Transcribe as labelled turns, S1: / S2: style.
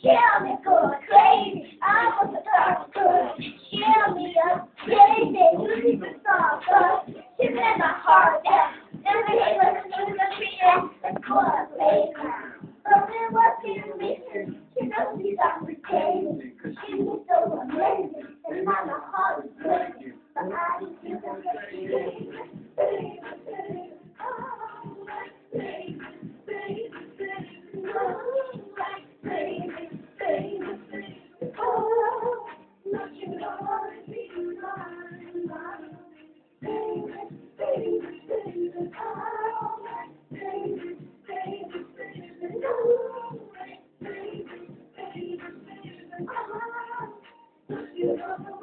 S1: Kill me good, crazy. I want to talk good. Kill me up, crazy. You need to stop good. She's in my heart, yeah. Never hate listen to the fear. The club, baby. But when what's in me, she knows she's not pretending. She's so amazing. And now my heart is breaking. But I just feel the feeling. You know